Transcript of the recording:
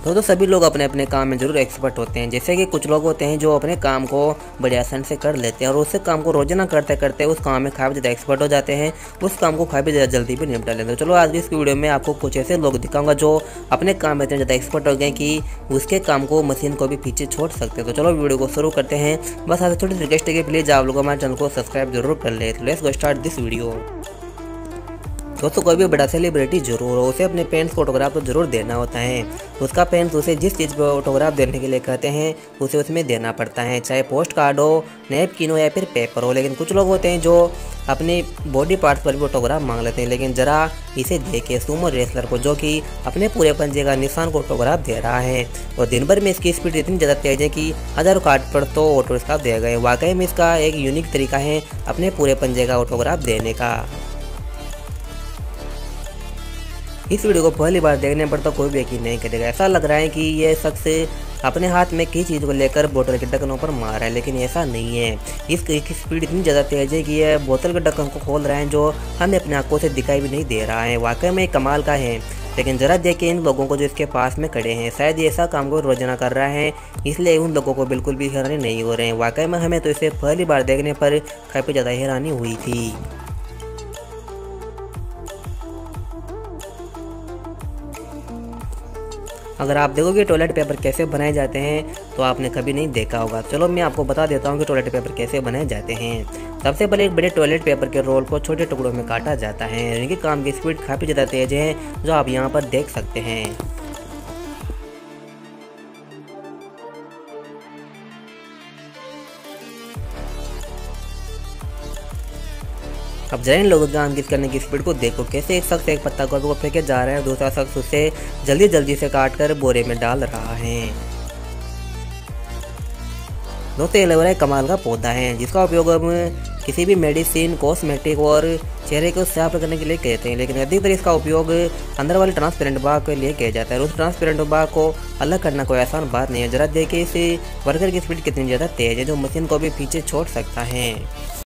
दोस्तों सभी लोग अपने अपने काम में ज़रूर एक्सपर्ट होते हैं। जैसे कि कुछ लोग होते हैं जो अपने काम को बड़े आसान से कर लेते हैं और उस काम को रोजाना करते करते उस काम में काफ़ी ज़्यादा एक्सपर्ट हो जाते हैं, उस काम को काफ़ी ज़्यादा जल्दी भी निपटा लेते हैं। चलो आज की इस वीडियो में आपको कुछ ऐसे लोग दिखाऊंगा जो अपने काम में इतने ज़्यादा एक्सपर्ट हो गए कि उसके काम को मशीन को भी पीछे छोड़ सकते हैं। तो चलो वीडियो को शुरू करते हैं। बस आज छोटी सी रिक्वेस्ट है कि प्लीज़ आप लोग हमारे चैनल को सब्सक्राइब जरूर कर ले। Let's go start this video. दोस्तों कोई भी बड़ा सेलिब्रिटी जरूर हो, उसे अपने पेरेंट्स को ऑटोग्राफ तो जरूर देना होता है। उसका पेरेंट्स उसे जिस चीज़ पर ऑटोग्राफ देने के लिए कहते हैं उसे उसमें देना पड़ता है, चाहे पोस्ट कार्ड हो, नैपकिन हो या फिर पेपर हो। लेकिन कुछ लोग होते हैं जो अपने बॉडी पार्ट्स पर भी ऑटोग्राफ मांग लेते हैं। लेकिन जरा इसे देखे सुमो रेसलर को, जो कि अपने पूरे पंजे का निशान को ऑटोग्राफ दे रहा है और दिन भर में इसकी स्पीड इतनी ज़्यादा तेज है कि हज़ारों कार्ड पर तो ऑटोग्राफ दिया गया है। वाकई में इसका एक यूनिक तरीका है अपने पूरे पंजे का ऑटोग्राफ देने का। इस वीडियो को पहली बार देखने पर तो कोई भी यकीन नहीं करेगा। ऐसा लग रहा है कि ये शख्स अपने हाथ में किसी चीज़ को लेकर बोतल के ढक्कनों पर मार रहा है, लेकिन ऐसा नहीं है। इसकी स्पीड इतनी ज़्यादा तेज है कि यह बोतल के ढक्कन को खोल रहा है जो हमें अपनी आंखों से दिखाई भी नहीं दे रहा है। वाकई में कमाल का है। लेकिन ज़रा देखिए इन लोगों को जो इसके पास में खड़े हैं, शायद ये ऐसा काम को रोजाना कर रहा है, इसलिए उन लोगों को बिल्कुल भी हैरानी नहीं हो रहे हैं। वाकई में हमें तो इसे पहली बार देखने पर काफ़ी ज़्यादा हैरानी हुई थी। अगर आप देखोगे टॉयलेट पेपर कैसे बनाए जाते हैं तो आपने कभी नहीं देखा होगा। चलो मैं आपको बता देता हूँ कि टॉयलेट पेपर कैसे बनाए जाते हैं। सबसे पहले एक बड़े टॉयलेट पेपर के रोल को छोटे टुकड़ों में काटा जाता है। इनके काम की स्पीड काफ़ी ज़्यादा तेज है, जो आप यहाँ पर देख सकते हैं। अब जरा इन लोगों का अंकित करने की स्पीड को देखो, कैसे एक शख्स एक पत्ता को फेंके जा रहा है, दूसरा शख्स उसे जल्दी जल्दी से काट कर बोरे में डाल रहा है। दोस्तों एलोवेरा कमाल का पौधा है जिसका उपयोग हम किसी भी मेडिसिन, कॉस्मेटिक और चेहरे को साफ करने के लिए कहते हैं। लेकिन अधिकतर इसका उपयोग अंदर वाले ट्रांसपेरेंट भाग के लिए किया जाता है और उस ट्रांसपेरेंट भाग को अलग करना कोई आसान बात नहीं है। जरा देखिए इस वर्कर की स्पीड कितनी ज़्यादा तेज है, जो मशीन को भी पीछे छोड़ सकता है।